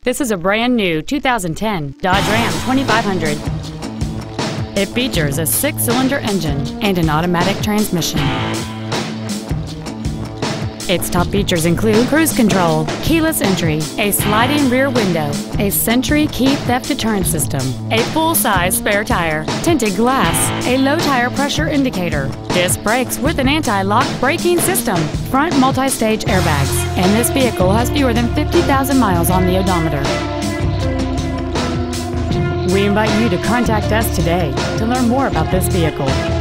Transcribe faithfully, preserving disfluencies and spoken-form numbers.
This is a brand new two thousand ten Dodge Ram twenty-five hundred. It features a six-cylinder engine and an automatic transmission. Its top features include cruise control, keyless entry, a sliding rear window, a Sentry key theft deterrent system, a full-size spare tire, tinted glass, a low tire pressure indicator, disc brakes with an anti-lock braking system, front multi-stage airbags, and this vehicle has fewer than fifty thousand miles on the odometer. We invite you to contact us today to learn more about this vehicle.